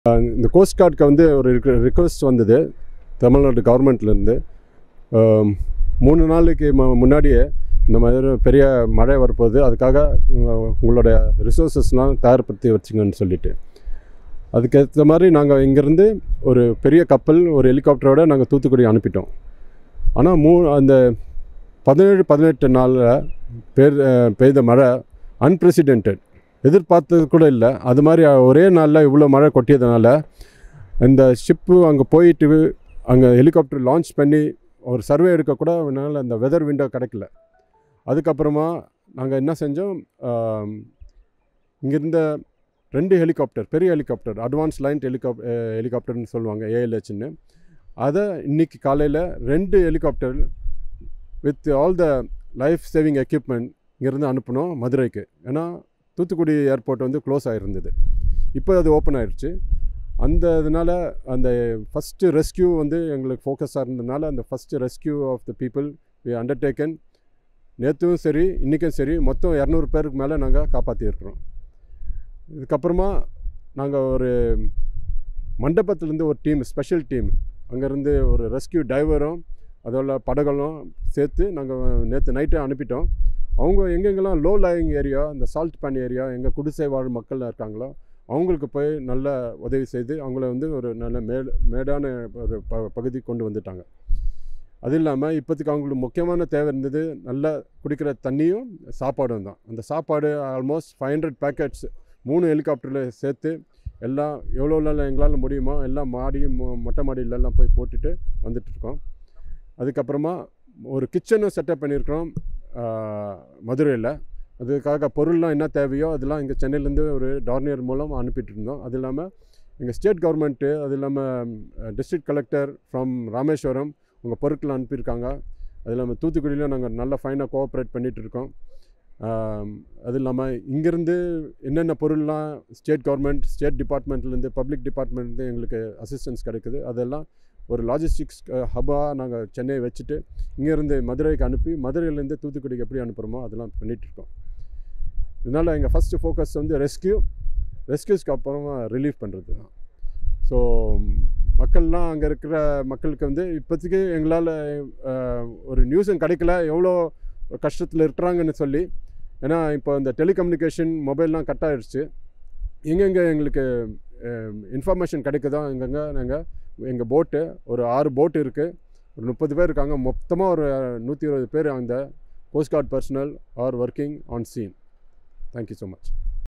இந்த கோஸ்ட் கார்டுக்கு வந்து ஒரு ரிக்வெஸ்ட் வந்தது தமிழ்நாடு கவர்மெண்ட்லேருந்து. 3 நாளைக்கு முன்னாடியே இந்த மாதிரி பெரிய மழை வரப்போகுது, அதுக்காக உங்களோட ரிசோர்ஸஸ்லாம் தயார்படுத்தி வச்சுங்கன்னு சொல்லிட்டு, அதுக்கேற்ற மாதிரி நாங்கள் இங்கேருந்து ஒரு பெரிய கப்பல் ஒரு ஹெலிகாப்டரோடு நாங்கள் தூத்துக்குடி அனுப்பிட்டோம். ஆனால் அந்த 17-18 நாளில் பெய்த மழை அன்பிரசிடென்டட், எதிர்பார்த்தது கூட இல்லை. அது மாதிரி ஒரே நாளில் இவ்வளோ மழை கொட்டியதுனால இந்த ஷிப்பு அங்கே போயிட்டு அங்கே ஹெலிகாப்டர் லான்ச் பண்ணி ஒரு சர்வே எடுக்கக்கூட அதனால் அந்த வெதர் விண்டோ கிடைக்கல. அதுக்கப்புறமா நாங்கள் என்ன செஞ்சோம், இங்கேருந்த 2 ஹெலிகாப்டர், பெரிய ஹெலிகாப்டர், அட்வான்ஸ் லைன் ஹெலிகாப்டர்னு சொல்லுவாங்க, ALHன்னு, அதை இன்றைக்கி காலையில் 2 helicopter with all the life saving equipment இங்கேருந்து அனுப்பினோம் மதுரைக்கு. ஏன்னா தூத்துக்குடி ஏர்போர்ட் வந்து க்ளோஸ் ஆகிருந்தது, இப்போ அது ஓப்பன் ஆகிடுச்சு. இதனால் அந்த ஃபஸ்ட்டு ரெஸ்கியூ வந்து எங்களுக்கு ஃபோக்கஸாக இருந்ததுனால அந்த first rescue of the people we undertaken. நேற்றும் சரி இன்றைக்கும் சரி மொத்தம் 200 பேருக்கு மேலே நாங்கள் காப்பாற்றியிருக்கிறோம். இதுக்கப்புறமா நாங்கள் ஒரு மண்டபத்துலேருந்து ஒரு டீம், ஸ்பெஷல் டீம், அங்கேருந்து ஒரு ரெஸ்கியூ டைவரும் அதோட படகளும் சேர்த்து நாங்கள் நேற்று நைட்டே அனுப்பிட்டோம். அவங்க எங்கெங்கெல்லாம் லோ லையிங் ஏரியா, இந்த சால்ட் பேன் ஏரியா, எங்கள் குடிசை வாழ் மக்கள் இருக்காங்களோ அவங்களுக்கு போய் நல்ல உதவி செய்து அவங்கள வந்து ஒரு நல்ல மேடான ஒரு பகுதி கொண்டு வந்துட்டாங்க. அது இல்லாமல் இப்போதைக்கு அவங்களுக்கு முக்கியமான தேவை இருந்தது நல்ல குடிக்கிற தண்ணியும் சாப்பாடும் தான். அந்த சாப்பாடு ஆல்மோஸ்ட் 500 பேக்கெட்ஸ் 3 ஹெலிகாப்டரில் சேர்த்து எல்லாம் எவ்வளோ எங்களால் முடியுமோ எல்லாம் மொட்டை மாடியிலெல்லாம் போய் போட்டுட்டு வந்துட்டுருக்கோம். அதுக்கப்புறமா ஒரு கிச்சனும் செட்டப் பண்ணியிருக்கிறோம் மதுரையில். அதுக்காக பொருள்லாம் என்ன தேவையோ அதெல்லாம் இங்கே சென்னையிலேருந்து ஒரு டார்னியர் மூலம் அனுப்பிட்டு இருந்தோம். அது இல்லாமல் எங்கள் ஸ்டேட் கவர்மெண்ட்டு, அது இல்லாமல் டிஸ்ட்ரிக்ட் கலெக்டர் ஃப்ரம் ராமேஸ்வரம் உங்கள் பொருட்களை அனுப்பியிருக்காங்க. அது இல்லாமல் தூத்துக்குடியிலும் நாங்கள் நல்லா ஃபைனாக கோஆப்ரேட் பண்ணிகிட்டு இருக்கோம். அது இல்லாமல் இங்கேருந்து என்னென்ன பொருள்லாம் ஸ்டேட் கவர்மெண்ட், ஸ்டேட் டிபார்ட்மெண்ட்லேருந்து, பப்ளிக் டிபார்ட்மெண்ட்லேருந்து எங்களுக்கு அசிஸ்டன்ஸ் கிடைக்குது, அதெல்லாம் ஒரு லாஜிஸ்டிக்ஸ் ஹப்பாக நாங்கள் சென்னையை வச்சுட்டு இங்கேருந்து மதுரைக்கு அனுப்பி மதுரையிலேருந்து தூத்துக்குடிக்கு எப்படி அனுப்புகிறோமோ அதெல்லாம் பண்ணிகிட்ருக்கோம். இதனால் எங்கள் ஃபஸ்ட்டு ஃபோக்கஸ் வந்து ரெஸ்கியூஸ்க்கு அப்புறமா ரிலீஃப் பண்ணுறது தான். ஸோ மக்கள்லாம் அங்கே இருக்கிற மக்களுக்கு வந்து இப்போதைக்கு எங்களால் ஒரு நியூஸும் கிடைக்கல எவ்வளோ கஷ்டத்தில் இருக்கிறாங்கன்னு சொல்லி. ஏன்னா இப்போ இந்த டெலிகம்யூனிகேஷன் மொபைல்லாம் கட் ஆகிடுச்சு. எங்கெங்கே எங்களுக்கு இன்ஃபர்மேஷன் கிடைக்குதோ எங்கெங்கே நாங்கள் எங்கள் போட்டு ஒரு 6 போட்டு இருக்குது, ஒரு 30 பேர் இருக்காங்க, மொத்தமாக ஒரு 120 பேர் அந்த coast guard personnel are working on scene. Thank you so much.